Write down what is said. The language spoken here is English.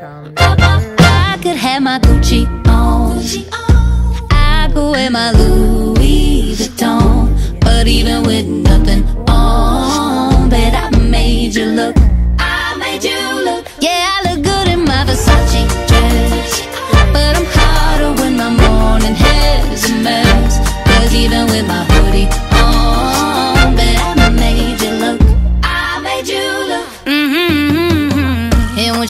I could have my Gucci on, I could wear my Louis Vuitton, but even with nothing on, bet I made you look. I made you look. Yeah, I look good in my Versace dress, but I'm hotter when my morning hair's a mess. 'Cause even with my